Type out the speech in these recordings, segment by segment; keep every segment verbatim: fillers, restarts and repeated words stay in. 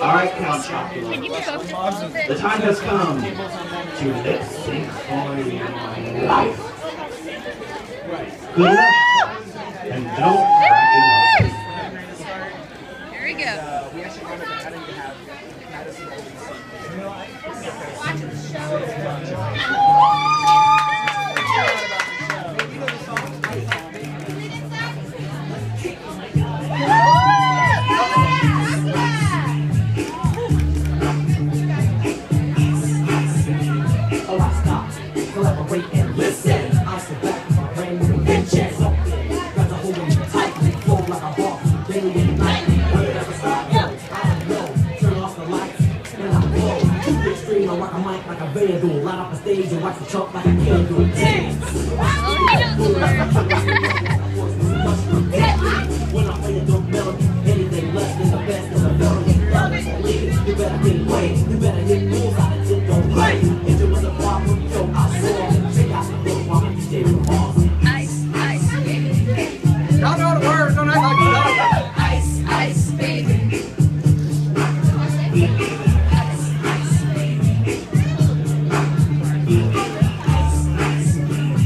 right, Count Chocula. The time has come to lip sync for your life. Good luck, and don't crack it up. Here we go. Watching the show. Collaborate and listen. I sit back with my brand new invention. Got to hold them tightly, flow like a hawk, daily and nightly. Whatever stop, yo, I don't know. Turn off the lights and I blow. Too extreme, I rock a mic like a vandal. Light up a stage and watch the chalk like a candle. Dance. When I play a dope melody, anything less than the best of the melody. You better get away, you better hit rules out of it, don't play. If it was a problem, yo, I saw. Check out the book while I D J with awesome. Ice, ice, baby. Y'all know the words, don't act like you know. Ice, ice, baby. Ice, ice, baby. Ice, ice,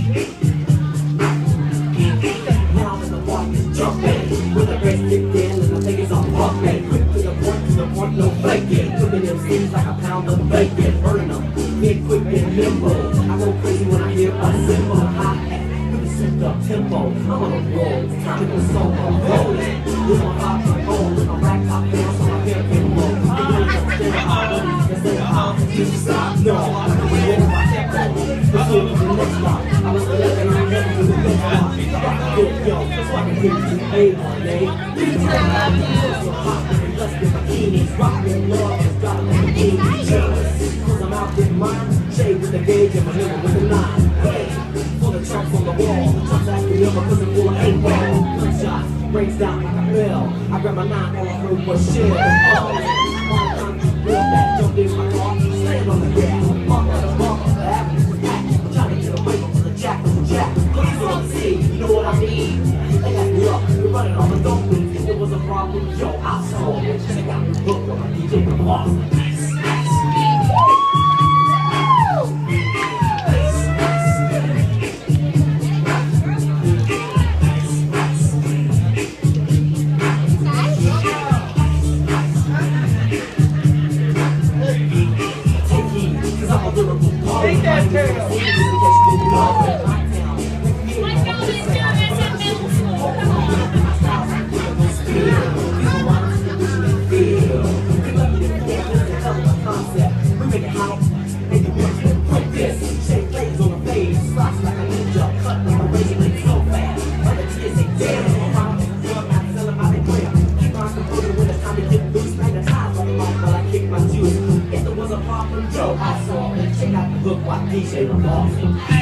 baby. Now in the party, jumping with a bass kicked in and the thing is all pumping. Quick to the point, to the point, no faking. Cooking them seeds like a pound of bacon, burning them. Get quick and nimble. I go crazy when I hear a cymbal. High with a souped up tempo. I'm on a roll. It's time to go solo. I'm rolling. With my hot trombone. With my rack top down so I can't get low. Instead of high, you stop. No, I'm going to roll my tempo. Let's go to the next stop. I was the left and I never do the next stop. Rock good, yo. So I can hear you A one day. Please tell me I'm so hot. Let's get bikinis. Rockin' love has got me jealous. Cause I'm out getting mine. Shade with the gauge and my nigga with the nine. Hey, for the trunks on the wall. The trunks actually up because it's full of eight ball. Gunshots breaks down like a bell. I grab my nine, all I heard was shit. All the time you real fast, jumped in my car, slammed on the gas. Bumper to bumper, the avenue was packed. I'm trying to get away from the jack with the jack. Please don't see, you know what I mean? They got me up, we're running on the dope. If it was a problem, yo, I solve it. Check out the book with my D J with awesome. Take that turtle. We make it hot, make it work, like this. Shake blades on the blade, slice like a ninja, cut like a razor blade so fast. Other kids say, damn, I'm around it, drug out, sell them out they grab. Keep on composing when it's time to get loose, magnetize on the mic while I kick my juice. If there was a problem, yo, I saw it. Check out the hook while D J was awesome.